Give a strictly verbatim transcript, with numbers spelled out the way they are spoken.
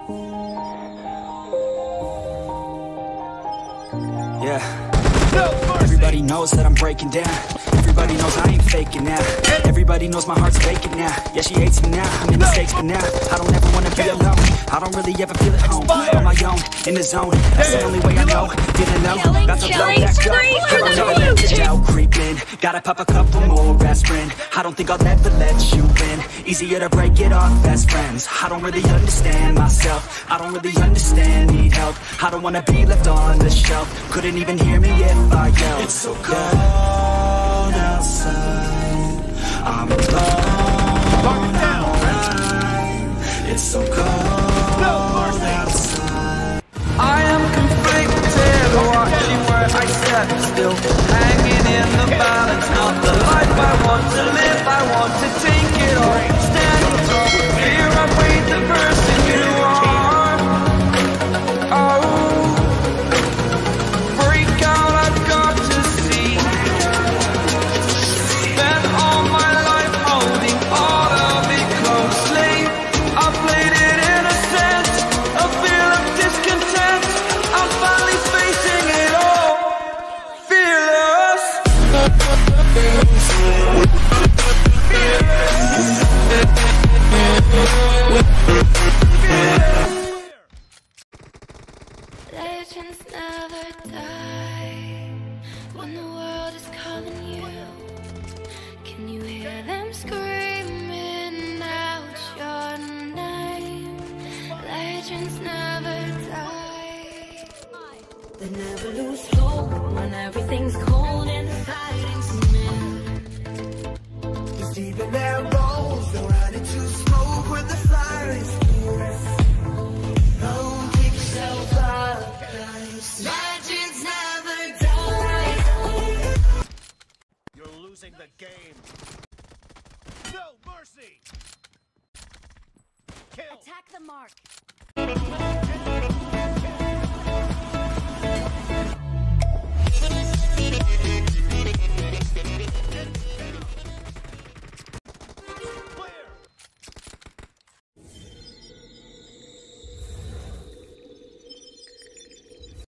Yeah. Everybody knows that I'm breaking down. Everybody knows I ain't faking now. Everybody knows my heart's vacant now. Yeah, she hates me now, I'm in the States, but now I don't ever wanna be alone. I don't really ever feel at home. On my own, in the zone. That's the only way I know. Feeling low, about to blow back up. I don't ever let the doubt creep in. Gotta pop a couple more aspirin. I don't think I'll ever let you in. Easier to break it off best friends. I don't really understand myself. I don't really understand, need help. I don't wanna be left on the shelf. Couldn't even hear me if I yelled. It's so cold outside, I'm alone, I'm alright. It's so cold outside. I am conflicted, watching where I step still, hanging in the balance. Not the life I want to live, I want to take it all. Standing tall, fear I weighed the person you are. Oh, legends never die when the world is calling you. Can you hear them screaming out your name? Legends never die. They never lose hope when everything's cold inside and cement. It's deep in their bones, they'll run into smoke when the fire is fierce. Don't pick yourself up, guys. Legends never die. You're losing the game. No mercy. Kill. Attack the mark.